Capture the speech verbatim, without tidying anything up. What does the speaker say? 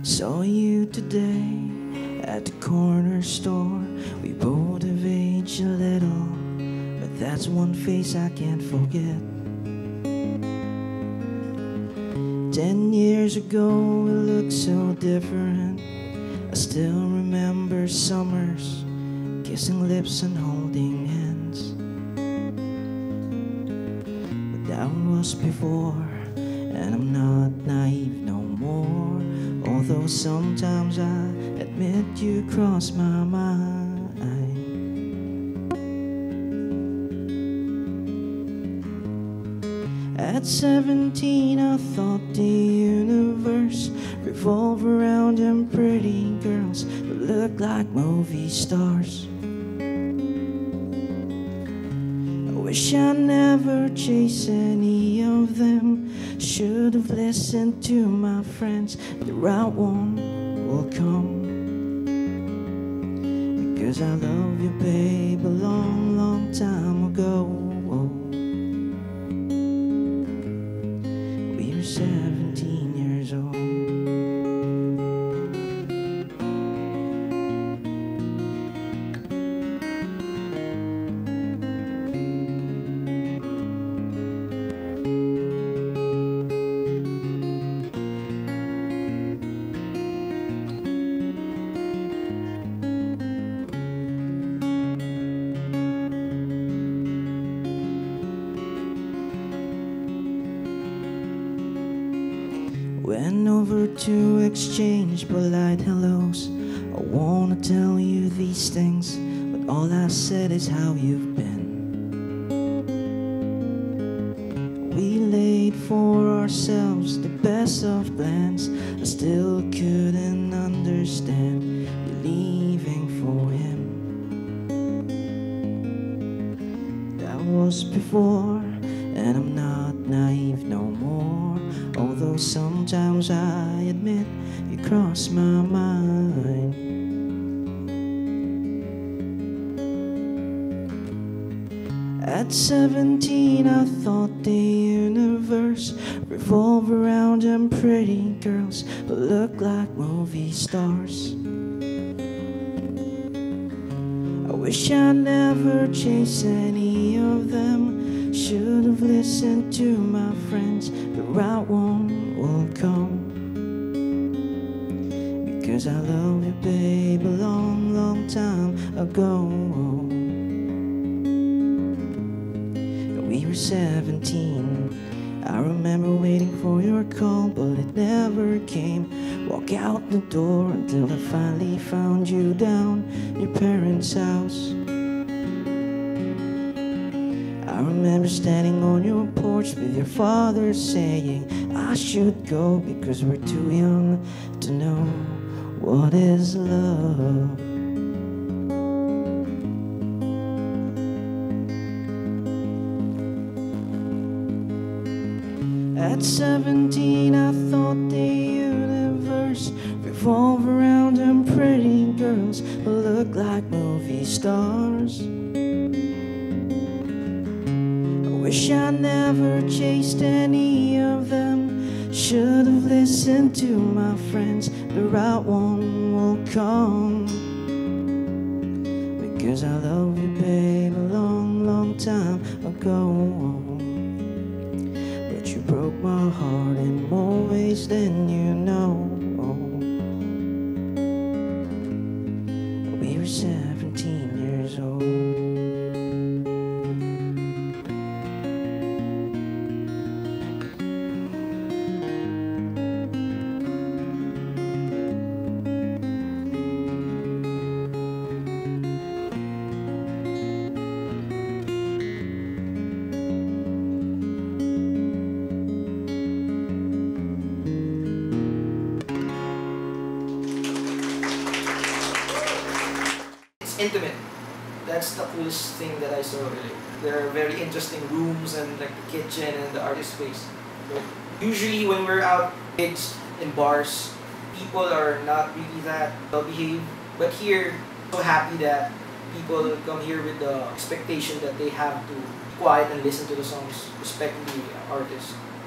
Saw you today at the corner store. We both have aged a little, but that's one face I can't forget. Ten years ago it looked so different. I still remember summers, kissing lips and holding hands. But that was before, and I'm not naive no more. Although sometimes I admit you cross my mind. At seventeen I thought the universe revolved around them pretty girls who looked like movie stars. I wish I never chased any of them. Should have listened to my friends. The right one will come, because I love you, babe, a long, long time ago. We were seventeen years old. Went over to exchange polite hellos. I wanna tell you these things, but all I said is how you've been. We laid for ourselves the best of plans. I still couldn't understand you leaving for him. That was before, and I'm not naive no more. Although sometimes I admit you cross my mind. At seventeen I thought the universe revolved around them pretty girls who looked like movie stars. I wish I never chased any of them. Should have listened to my friends. The right one will come, because I love you, babe, a long, long time ago. We were seventeen. I remember waiting for your call, but it never came. Walk out the door until I finally found you down your parents' house. I remember standing on your porch with your father saying I should go because we're too young to know what is love. At seventeen I thought the universe revolved around them pretty girls who looked like movie stars. Wish I never chased any of them. Should have listened to my friends. The right one will come, because I love you, babe, a long, long time ago. But you broke my heart in more ways than you know. We were seventeen years old. Intimate. That's the coolest thing that I saw, really. There are very interesting rooms and like the kitchen and the artist space. So usually when we're out gigs in bars, people are not really that well behaved. But here, so happy that people come here with the expectation that they have to be quiet and listen to the songs, respect the artist.